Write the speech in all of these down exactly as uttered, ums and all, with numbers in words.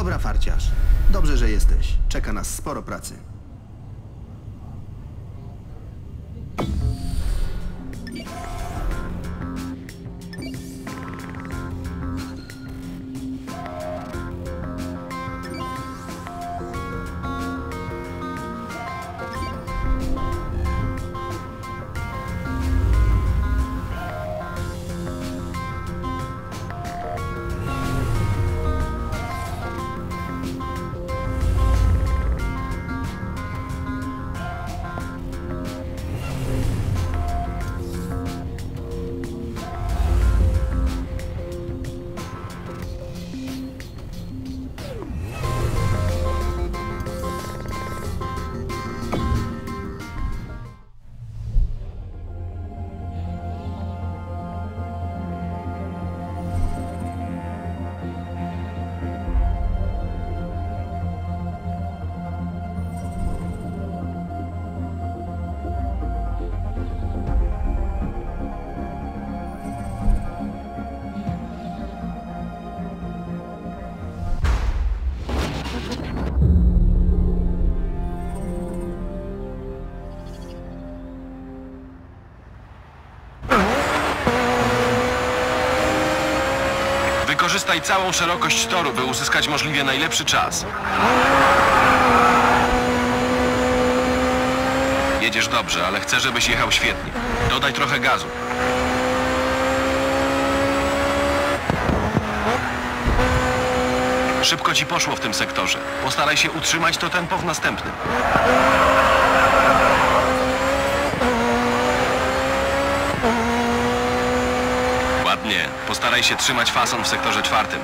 Dobra, farciarz. Dobrze, że jesteś. Czeka nas sporo pracy. Wykorzystaj całą szerokość toru, by uzyskać możliwie najlepszy czas. Jedziesz dobrze, ale chcę, żebyś jechał świetnie. Dodaj trochę gazu. Szybko ci poszło w tym sektorze. Postaraj się utrzymać to tempo w następnym. Ładnie. Postaraj się trzymać fason w sektorze czwartym.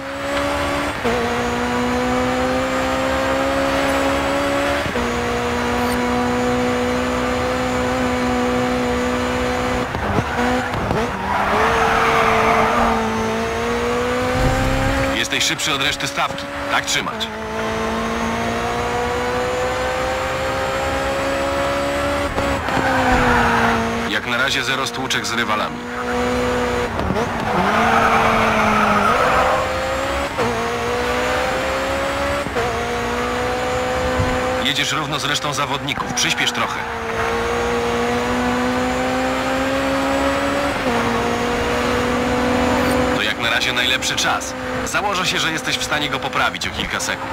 Jesteś szybszy od reszty stawki. Tak trzymać. Jak na razie zero stłuczek z rywalami. Jedziesz równo z resztą zawodników. Przyśpiesz trochę. To jak na razie najlepszy czas. Założę się, że jesteś w stanie go poprawić o kilka sekund.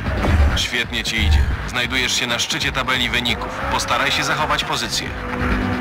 Świetnie ci idzie. Znajdujesz się na szczycie tabeli wyników. Postaraj się zachować pozycję.